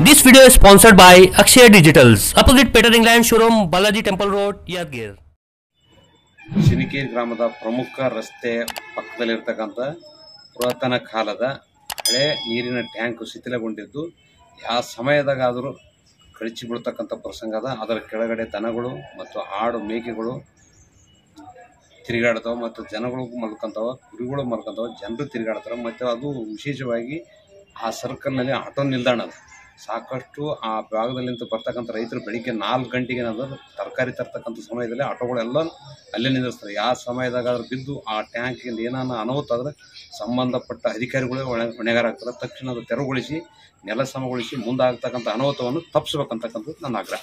This video is sponsored by Akshaya Digitals, opposite Peter England showroom, Balaji Temple Road, Yadgir. ಶಿನಿಕೇರಿ ಗ್ರಾಮದ ಪ್ರಮುಖ ರಸ್ತೆ ಪಕ್ಕದಲ್ಲಿರ್ತಕ್ಕಂಥ ಪುರಾತನ ಕಾಲದ ಹಳೆ ನೀರಿನ ಟ್ಯಾಂಕ್ ಶಿಥಿಲಗೊಂಡಿದ್ದು ಯಾವ ಸಮಯದಾಗಾದರೂ ಕಳಚಿ ಬಿಡ್ತಕ್ಕಂಥ ಪ್ರಸಂಗ ಅದ. ಅದರ ಕೆಳಗಡೆ ದನಗಳು ಮತ್ತು ಆಡು ಮೇಕೆಗಳು ತಿರುಗಾಡ್ತಾವೆ ಮತ್ತು ಜನಗಳು ಮಲ್ಕೊಂತಾವೆ, ಕುರಿಗಳು ಮಲ್ಕೊಂತಾವೆ, ಜನರು ತಿರುಗಾಡ್ತಾರೆ. ಮತ್ತು ಅದು ವಿಶೇಷವಾಗಿ ಆ ಸರ್ಕಲ್ನಲ್ಲಿ ಆಟೋ ನಿಲ್ದಾಣ ಅದು. ಸಾಕಷ್ಟು ಆ ಭಾಗದಲ್ಲಿಂದ ಬರ್ತಕ್ಕಂಥ ರೈತರು ಬೆಳಿಗ್ಗೆ 4 ಗಂಟೆಗೆ ಏನಾದರೂ ತರಕಾರಿ ತರ್ತಕ್ಕಂಥ ಸಮಯದಲ್ಲಿ ಆಟೋಗಳೆಲ್ಲ ಅಲ್ಲೇ ನಿಂದಿರ್ತಾರೆ. ಯಾವ ಸಮಯದಾಗಾದ್ರೂ ಬಿದ್ದು ಆ ಟ್ಯಾಂಕಿಂದ ಏನಾನ ಅನಾಹುತ ಆದರೆ ಸಂಬಂಧಪಟ್ಟ ಅಧಿಕಾರಿಗಳೇ ಹೊಣೆಗಾರ ಆಗ್ತಾರೆ. ತಕ್ಷಣ ಅದು ತೆರವುಗೊಳಿಸಿ ನೆಲ ಸಮಗೊಳಿಸಿ ಮುಂದಾಗ್ತಕ್ಕಂಥ ಅನಾಹುತವನ್ನು ತಪ್ಪಿಸ್ಬೇಕಂತಕ್ಕಂಥದ್ದು ನನ್ನ ಆಗ್ರಹ.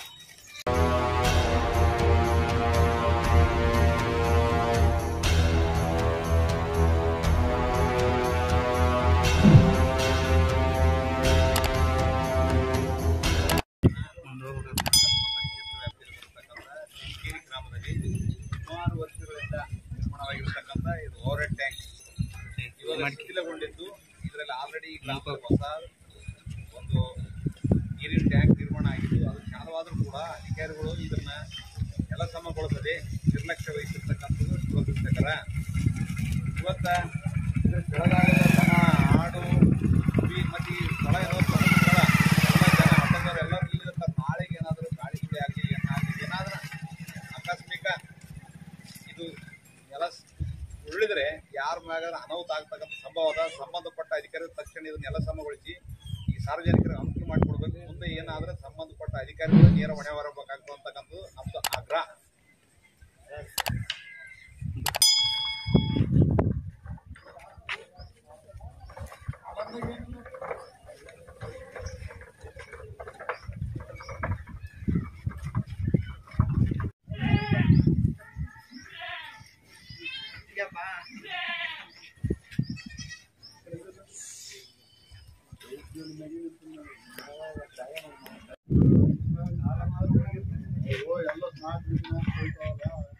ಸುಮಾರು ವರ್ಷಗಳಿಂದ ನಿರ್ಮಾಣವಾಗಿರ್ತಕ್ಕಂಥ ಇದು ಓವರ್ ಟ್ಯಾಂಕ್ ಇವಾಗ ಶಿಥಿಲಗೊಂಡಿದ್ದು, ಇದರಲ್ಲಿ ಆಲ್ರೆಡಿ ಹೊಸ ಒಂದು ನೀರಿನ ಟ್ಯಾಂಕ್ ನಿರ್ಮಾಣ ಆಗಿದ್ದು, ಅದು ಚಾಲವಾದರೂ ಕೂಡ ಅಧಿಕಾರಿಗಳು ಇದನ್ನ ಎಲ್ಲ ಸಮಗೊಳಿಸದೆ ನಿರ್ಲಕ್ಷ್ಯ ವಹಿಸಿರ್ತಕ್ಕಂಥದ್ದು ದುರದೃಷ್ಟಕರ. ಇವತ್ತ ಇದರ ಕೆಳಗಾಗದ ಆಡು ಕುರಿ ಮತ್ತು ಸ್ಥಳ ಏನೋ ಸ್ಥಳ ಎಲ್ಲ ಜನ ಆಟೋದವ್ರು ಎಲ್ಲರೂ ಇಲ್ಲಿರ್ತಾರೆ. ನಾಳೆಗೆ ಏನಾದರೂ ಗಾಳಿ ಗುಡಿ ಆಗಲಿ ಏನಾದರೂ ಆಕಸ್ಮಿಕ ಇದು ಎಲ್ಲ ಉರುಳಿದ್ರೆ ಯಾರ ಮ್ಯಾಗ ಅನಾಹುತ ಆಗ್ತಕ್ಕಂಥ ಸಂಭವ ಅದ. ಸಂಬಂಧಪಟ್ಟ ಅಧಿಕಾರಿಗಳು ತಕ್ಷಣ ಇದನ್ನೆಲ್ಲ ಸಮಗೊಳಿಸಿ ಈ ಸಾರ್ವಜನಿಕರಿಗೆ ಅನುಕೂಲ ಮಾಡಿಕೊಡ್ಬೇಕು. ಮುಂದೆ ಏನಾದ್ರೆ ಸಂಬಂಧಪಟ್ಟ ಅಧಿಕಾರಿಗಳು ನೇರ ಹೊಣೆ ಹೊರಬೇಕಾಗ್ತದೆ ಅಂತಕ್ಕಂಥದ್ದು ನಮ್ದು ಆಗ್ರಹ. ಎಲ್ಲ